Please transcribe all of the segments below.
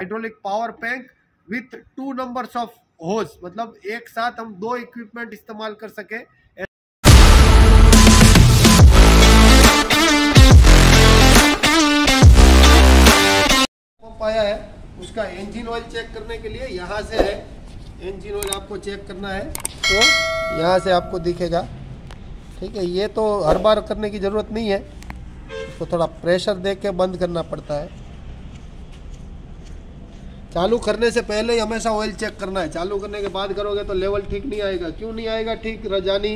Hydraulic power pack with 2 numbers of hose, मतलब एक साथ हम 2 इक्विपमेंट इस्तेमाल कर सके। पंप आया है, उसका इंजन ऑयल चेक करने के लिए यहाँ से है, इंजन ऑयल आपको चेक करना है तो यहाँ से आपको दिखेगा। ठीक है, ये तो हर बार करने की ज़रूरत नहीं है, इसको थोड़ा प्रेशर दे के बंद करना पड़ता है। चालू करने से पहले ही हमेशा ऑयल चेक करना है, चालू करने के बाद करोगे तो लेवल ठीक नहीं आएगा। क्यों नहीं आएगा ठीक रजानी?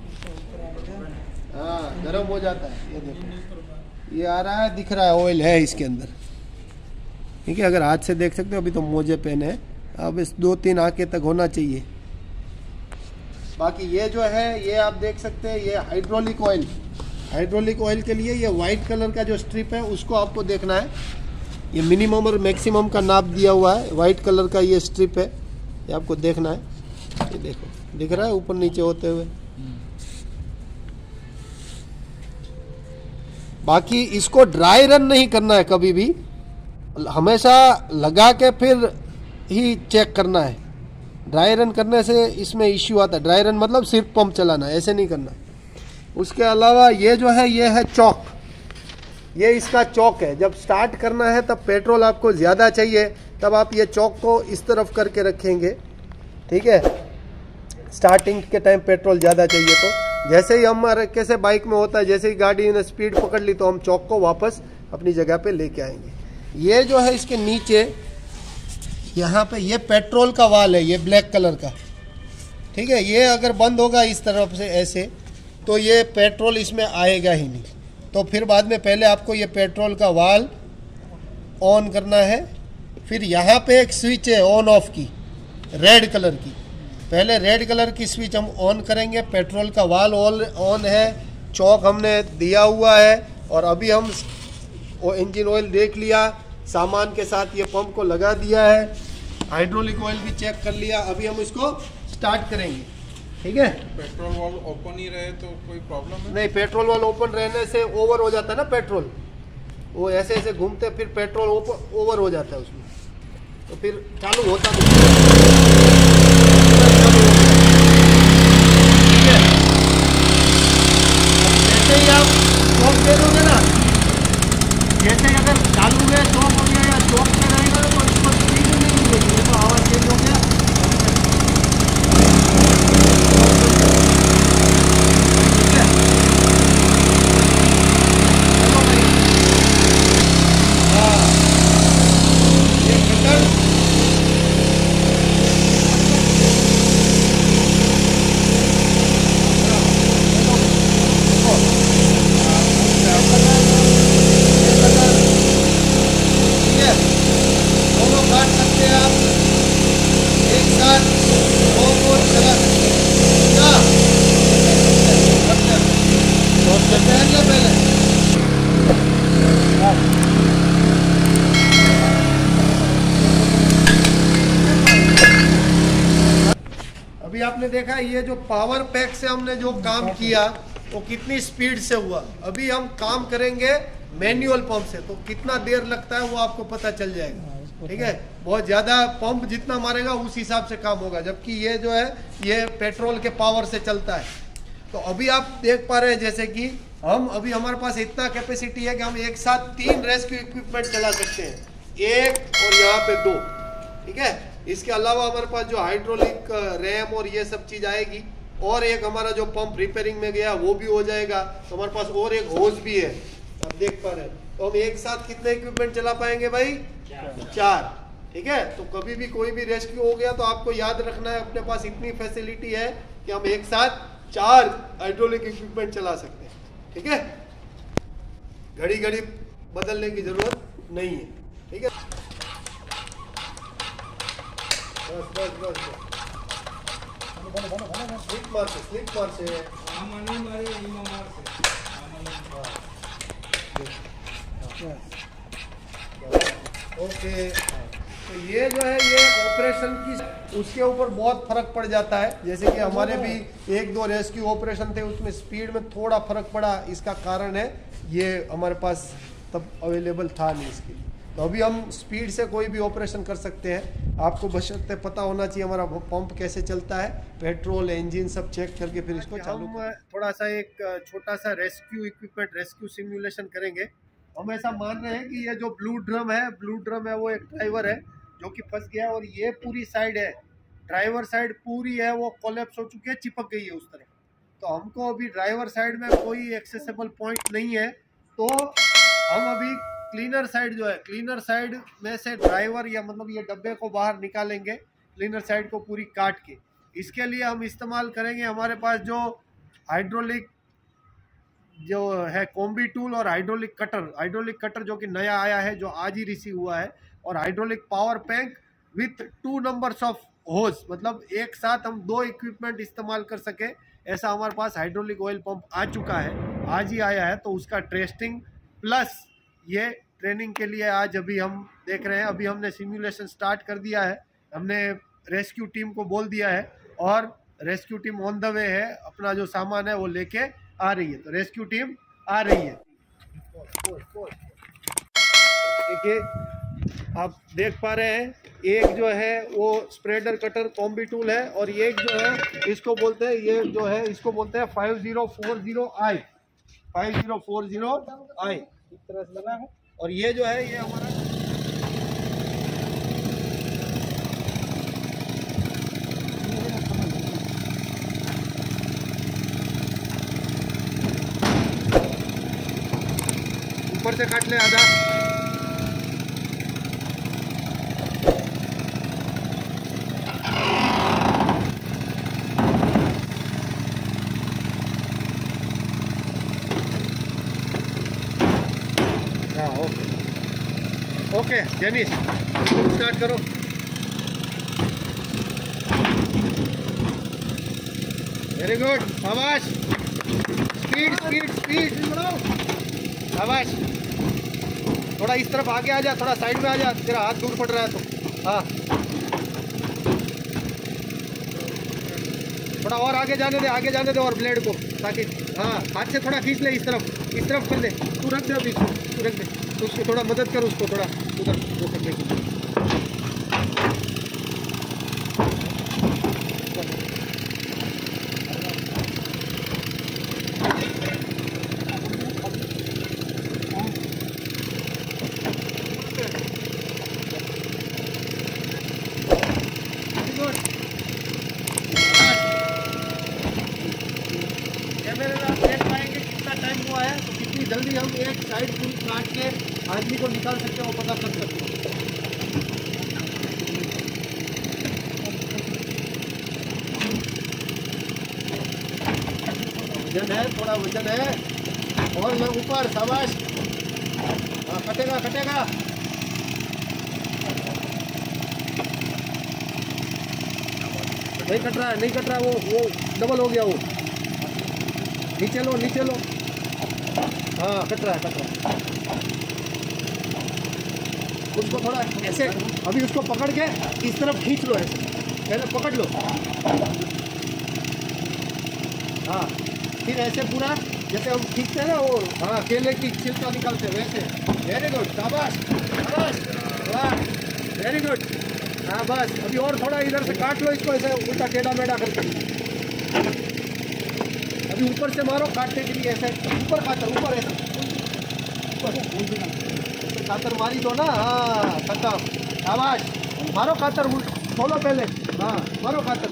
हाँ, गर्म हो जाता है। ये देखो, ये आ रहा है, दिख रहा है, ऑयल है इसके अंदर। ठीक है, अगर हाथ से देख सकते हो, अभी तो मोजे पहने हैं, अब इस 2-3 आंखें तक होना चाहिए। बाकी ये जो है ये आप देख सकते हैं, ये हाइड्रोलिक ऑयल, हाइड्रोलिक ऑयल के लिए ये वाइट कलर का जो स्ट्रिप है उसको आपको देखना है। ये मिनिमम और मैक्सिमम का नाप दिया हुआ है, वाइट कलर का ये स्ट्रिप है, ये आपको देखना है। ये देखो, दिख रहा है ऊपर नीचे होते हुए। बाकी इसको ड्राई रन नहीं करना है कभी भी, हमेशा लगा के फिर ही चेक करना है। ड्राई रन करने से इसमें इश्यू आता है। ड्राई रन मतलब सिर्फ पंप चलाना, ऐसे नहीं करना। उसके अलावा ये जो है ये है चौक, ये इसका चौक है। जब स्टार्ट करना है तब पेट्रोल आपको ज़्यादा चाहिए, तब आप ये चौक को इस तरफ करके रखेंगे। ठीक है, स्टार्टिंग के टाइम पेट्रोल ज़्यादा चाहिए तो जैसे ही हमारे कैसे बाइक में होता है, जैसे ही गाड़ी ने स्पीड पकड़ ली तो हम चौक को वापस अपनी जगह पे लेके आएंगे। ये जो है इसके नीचे यहाँ पे ये पेट्रोल का वाल है, ये ब्लैक कलर का। ठीक है, ये अगर बंद होगा इस तरफ से ऐसे तो ये पेट्रोल इसमें आएगा ही नहीं। तो फिर बाद में पहले आपको ये पेट्रोल का वाल ऑन करना है। फिर यहाँ पे एक स्विच है ऑन ऑफ की, रेड कलर की। पहले रेड कलर की स्विच हम ऑन करेंगे, पेट्रोल का वाल ऑन है, चौक हमने दिया हुआ है। और अभी हम इंजन ऑयल देख लिया, सामान के साथ ये पंप को लगा दिया है, हाइड्रोलिक ऑयल भी चेक कर लिया। अभी हम इसको स्टार्ट करेंगे। ठीक है, पेट्रोल वाल ओपन ही रहे तो कोई प्रॉब्लम है? नहीं, पेट्रोल वाल ओपन रहने से ओवर हो जाता है ना पेट्रोल, वो ऐसे ऐसे घूमते फिर पेट्रोल ओवर हो जाता है उसमें, तो फिर चालू होता नहीं। ठीक है, जैसे ही आप चौक दे दोगे ना, जैसे ही अगर चालू है चौक हो गया या चौक में रहेगा तो इसको स्पीड नहीं मिलेगी, तो आवाज़ चेंज हो गया। अभी आपने देखा ये जो पावर पैक से हमने जो काम किया वो कितनी स्पीड से हुआ। अभी हम काम करेंगे मैनुअल पंप से, तो कितना देर लगता है वो आपको पता चल जाएगा। ठीक है, बहुत ज़्यादा पंप जितना मारेगा उस हिसाब से काम होगा, जबकि ये जो है ये पेट्रोल के पावर से चलता है। तो अभी आप देख पा रहे हैं जैसे कि हम अभी हमारे पास इतना कैपेसिटी है कि हम एक साथ 3 रेस्क्यू इक्विपमेंट चला सकते हैं, 1 और यहाँ पे 2। ठीक है, इसके अलावा हमारे पास जो हाइड्रोलिक रैम और ये सब चीज़ आएगी, और एक हमारा जो पंप रिपेयरिंग में गया वो भी हो जाएगा। तो हमारे पास और एक होज भी है, आप देख पा रहे हैं। तो हम एक साथ कितने इक्विपमेंट चला पाएंगे भाई? 4। ठीक है, तो कभी भी कोई भी रेस्क्यू हो गया तो आपको याद रखना है अपने पास इतनी फैसिलिटी है कि हम एक साथ 4 हाइड्रोलिक इक्विपमेंट चला सकते हैं। ठीक है, घड़ी घड़ी बदलने की जरूरत नहीं है। ठीक है, बस बस बस स्लिप मार से ओके। तो ये जो है ये ऑपरेशन की उसके ऊपर बहुत फर्क पड़ जाता है। जैसे कि हमारे भी 1-2 रेस्क्यू ऑपरेशन थे, उसमें स्पीड में थोड़ा फर्क पड़ा। इसका कारण है ये हमारे पास तब अवेलेबल था नहीं इसके लिए। तो अभी हम स्पीड से कोई भी ऑपरेशन कर सकते हैं। आपको बशर्ते पता होना चाहिए हमारा पंप कैसे चलता है, पेट्रोल इंजन सब चेक करके फिर इसको चालू। हम थोड़ा सा एक छोटा सा रेस्क्यू इक्विपमेंट, रेस्क्यू सिमुलेशन करेंगे। हम ऐसा मान रहे हैं कि ये जो ब्लू ड्रम है वो एक ड्राइवर है जो कि फंस गया है, और ये पूरी साइड है, ड्राइवर साइड पूरी है वो कोलैप्स हो चुकी है, चिपक गई है उस तरफ। तो हमको अभी ड्राइवर साइड में कोई एक्सेसिबल पॉइंट नहीं है, तो हम अभी क्लीनर साइड जो है, क्लीनर साइड में से ड्राइवर या मतलब ये डब्बे को बाहर निकालेंगे, क्लीनर साइड को पूरी काट के। इसके लिए हम इस्तेमाल करेंगे हमारे पास जो हाइड्रोलिक जो है कॉम्बी टूल और हाइड्रोलिक कटर जो कि नया आया है, जो आज ही रिसीव हुआ है, और hydraulic power pack with 2 numbers of hose, मतलब एक साथ हम 2 इक्विपमेंट इस्तेमाल कर सके, ऐसा हमारे पास हाइड्रोलिक ऑयल पंप आ चुका है, आज ही आया है। तो उसका टेस्टिंग प्लस ये ट्रेनिंग के लिए आज अभी हम देख रहे हैं। अभी हमने सिमुलेशन स्टार्ट कर दिया है, हमने रेस्क्यू टीम को बोल दिया है, और rescue team on the way है, अपना जो सामान है वो लेके आ रही है। तो रेस्क्यू टीम आ रही है। देखिए आप देख पा रहे हैं, एक जो है वो स्प्रेडर कटर कॉम्बी टूल है, और एक जो है इसको बोलते हैं, ये जो है इसको बोलते हैं 5040i, 5040i इस तरह से लगा है। और ये जो है ये हमारा ऊपर से काट ले आधा। ओके जेनिस, स्टार्ट करो। वेरी गुड, शाबाश, स्पीड स्पीड स्पीड, शाबाश। थोड़ा इस तरफ आगे आ जा, थोड़ा साइड में आ जा, तेरा हाथ दूर पड़ रहा है तो। हाँ थोड़ा और आगे जाने दे और ब्लेड को, ताकि हाँ हाथ से थोड़ा खींच ले, इस तरफ कर दे। तू रख दे अभी, तू रख दे, उसको थोड़ा मदद कर, उसको थोड़ा उधर वो करने की। जल्दी हम एक साइड पूरी काट के आदमी को निकाल सकते हैं और पता कर सकते हैं। वजन है, थोड़ा वजन है, और मैं ऊपर, शाबाश। हाँ कटेगा कटेगा। नहीं कट रहा है, नहीं कट रहा, वो डबल हो गया, वो नीचे लो। हाँ कट रहा है। उसको थोड़ा ऐसे, अभी उसको पकड़ के इस तरफ खींच लो, ऐसे पहले पकड़ लो। हाँ फिर ऐसे पूरा जैसे हम खींचते हैं ना, वो हाँ केले की छिलका निकालते हैं वैसे। वेरी गुड, शाबाश शाबाश, वाह वेरी गुड। हाँ बस अभी और थोड़ा इधर से काट लो इसको, ऐसे उल्टा टेढ़ा मेढ़ा करके। अभी ऊपर से मारो काटने के लिए, ऐसे ऊपर कातर, ऊपर ऐसा कातर मारी दो ना। हाँ खत्म, शाबाश। मारो कातर, खोलो पहले। हाँ मारो कातर।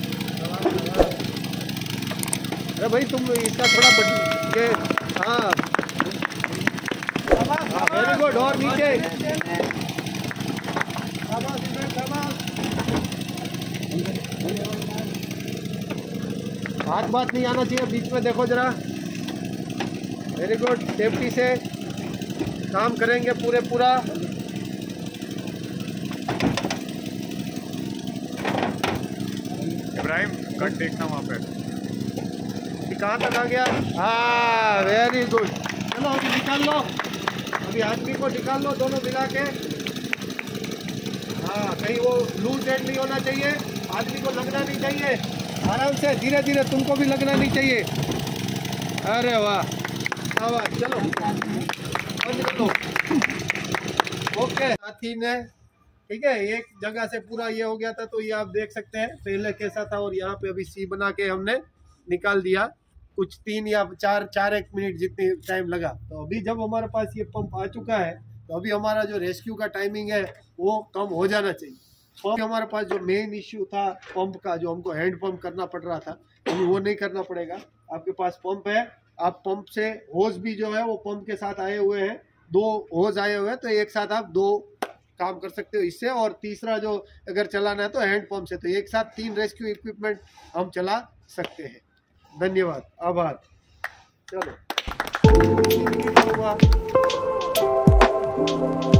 अरे भाई तुम इसका थोड़ा के, हाँ वेरी गुड, और नीचे। हाथ बात नहीं आना चाहिए बीच में, देखो जरा। वेरी गुड, सेफ्टी से काम करेंगे पूरा। इब्राहिम कट देखना वहाँ पे, कहाँ तक आ गया। हाँ वेरी गुड, चलो अभी निकाल लो, अभी आदमी को निकाल लो दोनों मिला के। हाँ कहीं वो लूज एंड नहीं होना चाहिए, आदमी को लगना नहीं चाहिए, आराम से धीरे धीरे, तुमको भी लगना नहीं चाहिए। अरे वाह, चलो बंद कर लो। ओके, साथी ने ठीक है एक जगह से पूरा ये हो गया था, तो ये आप देख सकते हैं पहले कैसा था, और यहाँ पे अभी सी बना के हमने निकाल दिया। कुछ 3 या 4 मिनट जितनी टाइम लगा। तो अभी जब हमारे पास ये पंप आ चुका है, तो अभी हमारा जो रेस्क्यू का टाइमिंग है वो कम हो जाना चाहिए। पंप हमारे पास जो मेन इश्यू था पंप का, जो हमको हैंड पंप करना पड़ रहा था, अभी वो नहीं करना पड़ेगा। आपके पास पंप है, आप पंप से होज भी जो है वो पंप के साथ आए हुए हैं, 2 होज आए हुए हैं, तो एक साथ आप 2 काम कर सकते हो इससे। और तीसरा जो अगर चलाना है तो हैंड पंप से, तो एक साथ 3 रेस्क्यू इक्विपमेंट हम चला सकते हैं। धन्यवाद, आभार। चलो।